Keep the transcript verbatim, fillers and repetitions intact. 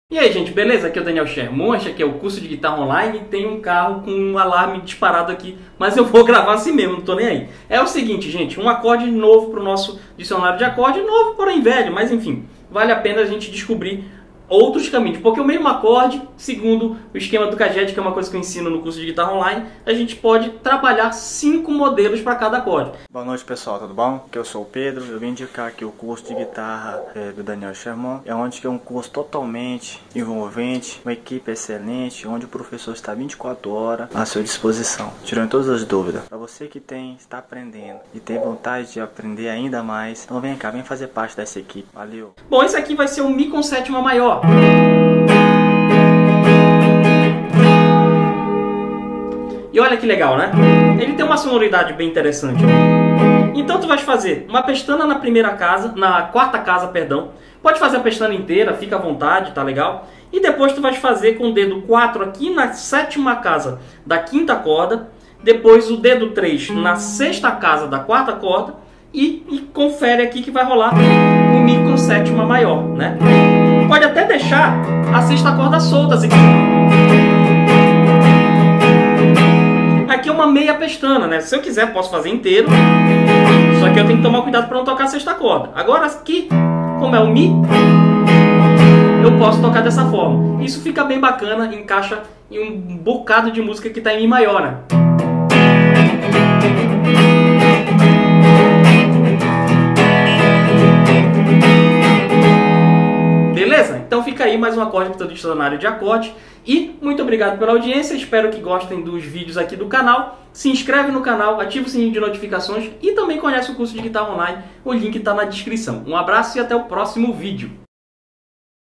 E aí, gente, beleza? Aqui é o Daniel Sherman, este aqui é o curso de guitarra online e tem um carro com um alarme disparado aqui, mas eu vou gravar assim mesmo, não tô nem aí. É o seguinte, gente, um acorde novo para o nosso dicionário de acorde, novo porém velho, mas enfim, vale a pena a gente descobrir outros caminhos, porque o mesmo acorde, segundo o esquema do Caged, que é uma coisa que eu ensino no curso de guitarra online, a gente pode trabalhar cinco modelos para cada acorde. Boa noite, pessoal, tudo bom? Aqui eu sou o Pedro, eu vim indicar aqui o curso de guitarra é, do Daniel Sherman, é onde que é um curso totalmente envolvente, uma equipe excelente, onde o professor está vinte e quatro horas à sua disposição, tirando todas as dúvidas. Para você que tem, está aprendendo e tem vontade de aprender ainda mais, então vem cá, vem fazer parte dessa equipe. Valeu! Bom, esse aqui vai ser o Mi com sétima maior. E olha que legal, né? Ele tem uma sonoridade bem interessante. Então tu vais fazer uma pestana na primeira casa, na quarta casa, perdão. Pode fazer a pestana inteira, fica à vontade, tá legal? E depois tu vais fazer com o dedo quatro aqui na sétima casa da quinta corda, depois o dedo três na sexta casa da quarta corda e, e confere aqui que vai rolar o Mi com sétima maior, né? Pode até deixar a sexta corda solta assim. Aqui é uma meia pestana, né? Se eu quiser posso fazer inteiro, só que eu tenho que tomar cuidado para não tocar a sexta corda. Agora aqui, como é o Mi, eu posso tocar dessa forma. Isso fica bem bacana, encaixa em um bocado de música que está em Mi maior, né? Beleza? Então fica aí mais um acorde para o dicionário de acorde. E muito obrigado pela audiência, espero que gostem dos vídeos aqui do canal. Se inscreve no canal, ativa o sininho de notificações e também conhece o curso de guitarra online. O link está na descrição. Um abraço e até o próximo vídeo.